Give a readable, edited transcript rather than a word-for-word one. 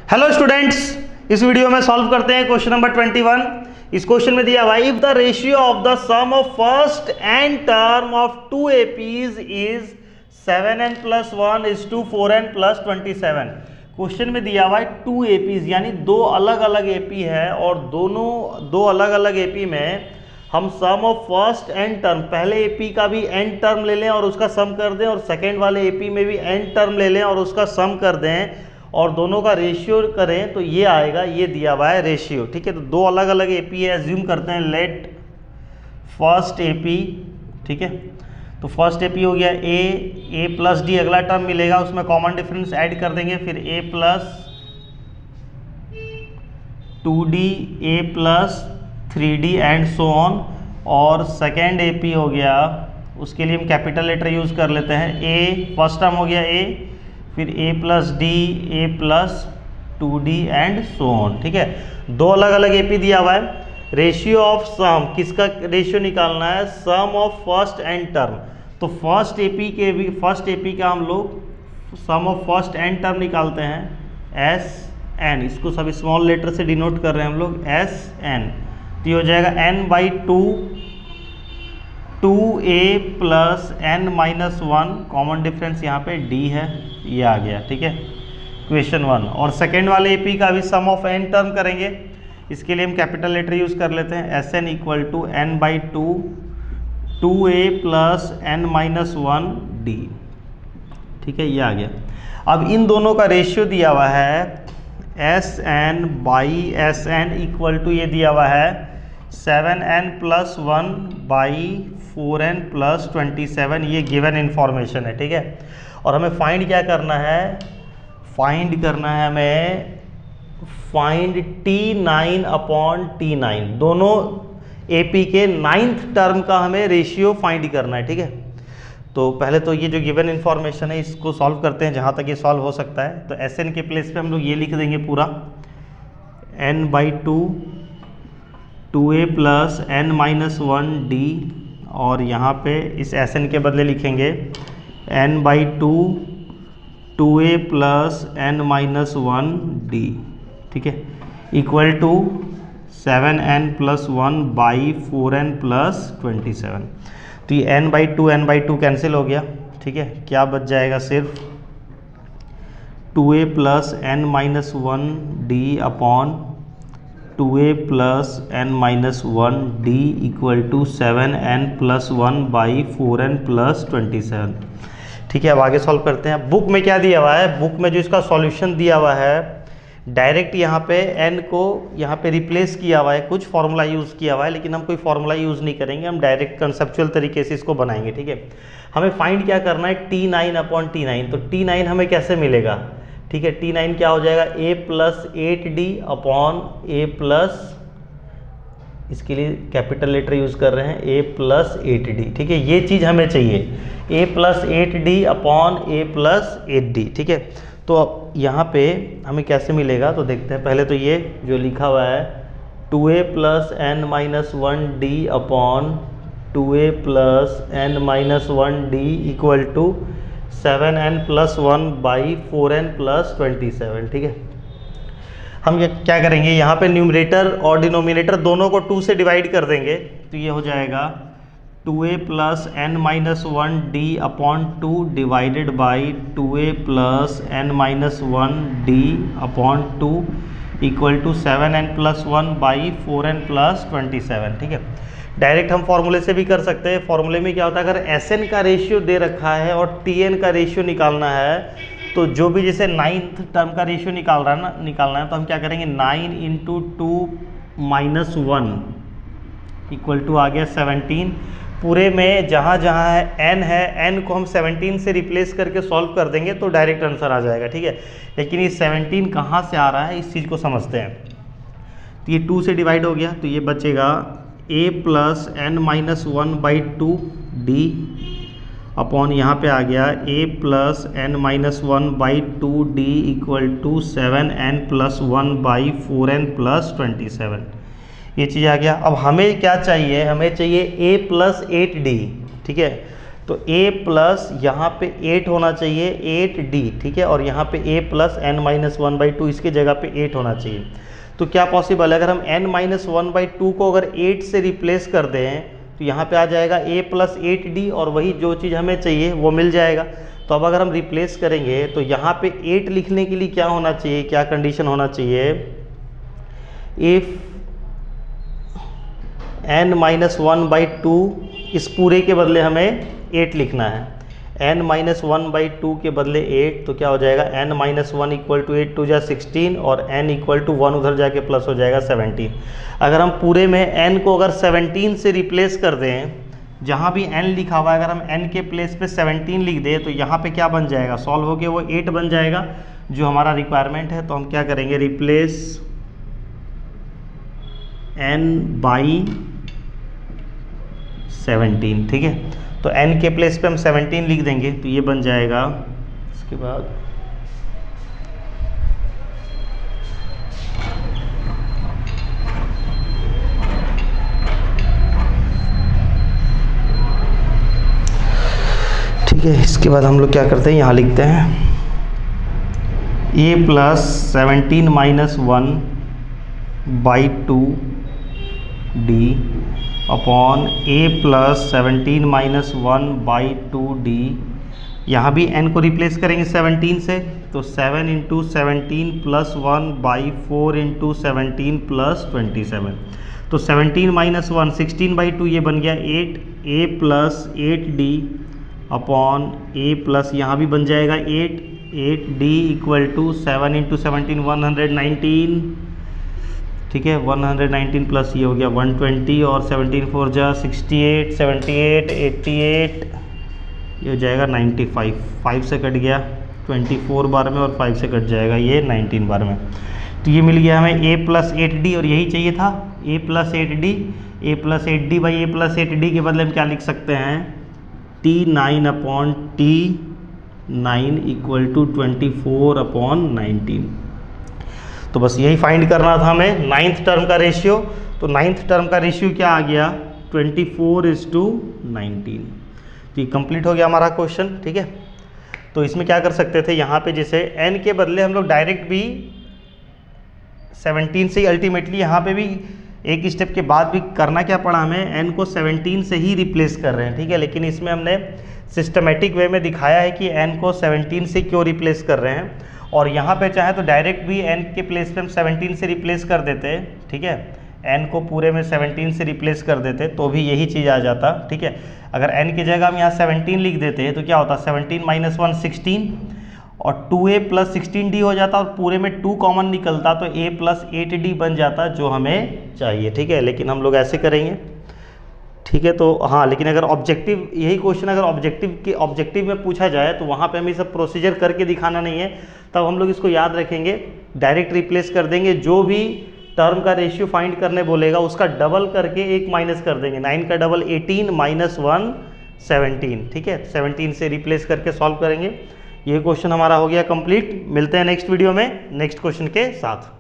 Hello students, इस video में solve करते हैं क्वेश्चन नंबर 21। इस क्वेश्चन में दिया हुआ है, if the ratio of the sum of first n term of two APs is 7n + 1 = 4n + 27। Question में दिया हुआ है टू एपीज यानी दो अलग अलग एपी है और दो अलग अलग एपी में हम sum of first n term, पहले एपी का भी एंड टर्म ले लें और उसका सम कर दें और सेकेंड वाले एपी में भी एंड टर्म ले लें और उसका सम कर दें और दोनों का रेशियो करें तो ये आएगा, ये दिया हुआ है रेशियो। ठीक है, तो दो अलग अलग एपी है, एज्यूम करते हैं लेट फर्स्ट एपी। ठीक है, तो फर्स्ट एपी हो गया ए प्लस डी, अगला टर्म मिलेगा उसमें कॉमन डिफरेंस ऐड कर देंगे, फिर a + 2d a + 3d and so on. और सेकेंड एपी हो गया, उसके लिए हम कैपिटल लेटर यूज़ कर लेते हैं। a फर्स्ट टर्म हो गया a, फिर a + d a + 2d and so on. ठीक है, दो अलग अलग एपी दिया हुआ है। रेशियो ऑफ सम, किसका रेशियो निकालना है? Sum of first n term. तो फर्स्ट एपी का हम लोग sum of first n term निकालते हैं SN, इसको सब स्मॉल लेटर से डिनोट कर रहे हैं हम लोग SN। तो ये हो जाएगा n/2 2a + n-1, common difference यहाँ पे d है, ये आ गया। ठीक है, क्वेश्चन 1। और सेकेंड वाले एपी का भी सम ऑफ n टर्म करेंगे, इसके लिए हम कैपिटल लेटर यूज़ कर लेते हैं। SN = n/2 2a + n-1d। ठीक है, ये आ गया। अब इन दोनों का रेशियो दिया हुआ है SN/SN = ये दिया हुआ है 7n + 1/4n + 27। ये गिवन इन्फॉर्मेशन है। ठीक है, और हमें फाइंड क्या करना है? फाइंड करना है हमें T9/T9, दोनों एपी के 9th टर्म का हमें रेशियो फाइंड करना है। ठीक है, तो पहले तो ये जो गिवन इन्फॉर्मेशन है इसको सॉल्व करते हैं जहाँ तक ये सॉल्व हो सकता है। तो SN के प्लेस पे हम लोग ये लिख देंगे पूरा n/2 2a + n-1d, और यहाँ पे इस SN के बदले लिखेंगे n/2 2a + n-1d। ठीक है, इक्वल टू 7n + 1/4n + 27। तो ये n/2 कैंसिल हो गया। ठीक है, क्या बच जाएगा? सिर्फ 2a + n-1d upon 2a + n-1d = 7n + 1/4n + 27। ठीक है, अब आगे सॉल्व करते हैं। बुक में क्या दिया हुआ है? बुक में जो इसका सॉल्यूशन दिया हुआ है, डायरेक्ट यहाँ पे n को यहाँ पे रिप्लेस किया हुआ है, कुछ फार्मूला यूज़ किया हुआ है, लेकिन हम कोई फार्मूला यूज़ नहीं करेंगे, हम डायरेक्ट कंसेप्चुअल तरीके से इसको बनाएंगे। ठीक है, हमें फाइंड क्या करना है? T9/T9। तो T9 हमें कैसे मिलेगा? ठीक है, T9 क्या हो जाएगा? a + 8d अपॉन a +, इसके लिए कैपिटल लेटर यूज़ कर रहे हैं, a + 8d। ठीक है, ये चीज़ हमें चाहिए, a + 8d upon a + 8d। ठीक है, तो यहाँ पे हमें कैसे मिलेगा तो देखते हैं। पहले तो ये जो लिखा हुआ है 2a + n-1d upon 2a + n-1d = 7n + 1/4n + 27। ठीक है, हम ये क्या करेंगे? यहाँ पे न्यूमरेटर और डिनोमिनेटर दोनों को 2 से डिवाइड कर देंगे, तो ये हो जाएगा 2a + n-1d upon 2 divided by 2a + n-1d upon 2 = 7n + 1/4n + 27। ठीक है, डायरेक्ट हम फॉर्मूले से भी कर सकते हैं। फॉर्मूले में क्या होता है, अगर SN का रेशियो दे रखा है और TN का रेशियो निकालना है, तो जो भी जैसे 9th टर्म का रेशियो निकालना है, तो हम क्या करेंगे? 9 × 2 - 1 = आ गया 17। पूरे में जहाँ जहाँ है n को हम 17 से रिप्लेस करके सॉल्व कर देंगे तो डायरेक्ट आंसर आ जाएगा। ठीक है, लेकिन ये 17 कहाँ से आ रहा है, इस चीज़ को समझते हैं। तो ये 2 से डिवाइड हो गया, तो ये बचेगा a + n-1/2d अपॉन यहाँ पे आ गया a + n-1/2d = 7n + 1/4n + 27। ये चीज़ आ गया। अब हमें क्या चाहिए? हमें चाहिए a + 8d। ठीक है, तो a प्लस यहाँ पे 8 होना चाहिए, 8d, ठीक है, और यहाँ पे a प्लस n-1/2 इसकी जगह पे 8 होना चाहिए। तो क्या पॉसिबल है, अगर हम n-1/2 को अगर 8 से रिप्लेस कर दें तो यहाँ पे आ जाएगा a प्लस 8d, और वही जो चीज़ हमें चाहिए वो मिल जाएगा। तो अब अगर हम रिप्लेस करेंगे तो यहाँ पे 8 लिखने के लिए क्या होना चाहिए, क्या कंडीशन होना चाहिए, इफ n-1/2, इस पूरे के बदले हमें 8 लिखना है, n-1/2 के बदले 8, तो क्या हो जाएगा n-1 = 8 2 जा 16 और n = 1 उधर जाके प्लस हो जाएगा 17। अगर हम पूरे में n को अगर 17 से रिप्लेस कर दें, जहाँ भी n लिखा हुआ है अगर हम n के प्लेस पे 17 लिख दें तो यहाँ पे क्या बन जाएगा, सॉल्व होके वो 8 बन जाएगा जो हमारा रिक्वायरमेंट है। तो हम क्या करेंगे, रिप्लेस n बाई 17, ठीक है। तो n के प्लेस पे हम 17 लिख देंगे तो ये बन जाएगा। इसके बाद ठीक है, इसके बाद हम लोग क्या करते हैं, यहाँ लिखते हैं a plus 17 - 1/2d upon a plus 17 - 1/2d। यहाँ भी n को रिप्लेस करेंगे 17 से, तो 7 × 17 + 1/4 × 17 + 27। तो 17 - 1 16/2, ये बन गया 8, a plus 8d upon a plus यहाँ भी बन जाएगा 8d = 7 × 17 119, ठीक है, 119 प्लस ये हो गया 120 और 17 4 जा 68 78 88, ये हो जाएगा 95, 5 से कट गया 24 बार में और 5 से कट जाएगा ये 19 बार में। तो ये मिल गया हमें a प्लस 8d, और यही चाहिए था a plus 8d। a plus 8d by a plus 8d के बदले हम क्या लिख सकते हैं, T9/T9 = 24/19। तो बस यही फाइंड करना था हमें, 9th टर्म का रेशियो। तो 9th टर्म का रेशियो क्या आ गया, 24:19। तो ये कंप्लीट हो गया हमारा क्वेश्चन, ठीक है। तो इसमें क्या कर सकते थे, यहाँ पे जैसे n के बदले हम लोग डायरेक्ट भी 17 से अल्टीमेटली यहाँ पे भी एक स्टेप के बाद भी करना क्या पड़ा हमें, n को 17 से ही रिप्लेस कर रहे हैं, ठीक है। लेकिन इसमें हमने सिस्टमेटिक वे में दिखाया है कि n को 17 से क्यों रिप्लेस कर रहे हैं, और यहाँ पे चाहे तो डायरेक्ट भी n के प्लेस पे हम 17 से रिप्लेस कर देते, ठीक है, n को पूरे में 17 से रिप्लेस कर देते तो भी यही चीज़ आ जाता, ठीक है। अगर n की जगह हम यहाँ 17 लिख देते तो क्या होता, 17 - 1 16 और 2a प्लस 16d हो जाता, और पूरे में 2 कॉमन निकलता तो a प्लस 8d बन जाता जो हमें चाहिए, ठीक है। लेकिन हम लोग ऐसे करेंगे, ठीक है। तो हाँ, लेकिन अगर ऑब्जेक्टिव, यही क्वेश्चन अगर ऑब्जेक्टिव में पूछा जाए तो वहाँ पे हमें सब प्रोसीजर करके दिखाना नहीं है, तब हम लोग इसको याद रखेंगे, डायरेक्ट रिप्लेस कर देंगे, जो भी टर्म का रेशियो फाइंड करने बोलेगा उसका डबल करके 1 माइनस कर देंगे, 9 का डबल 18 - 1 17, ठीक है। 17 से रिप्लेस करके सॉल्व करेंगे। ये क्वेश्चन हमारा हो गया कंप्लीट। मिलते हैं नेक्स्ट वीडियो में नेक्स्ट क्वेश्चन के साथ।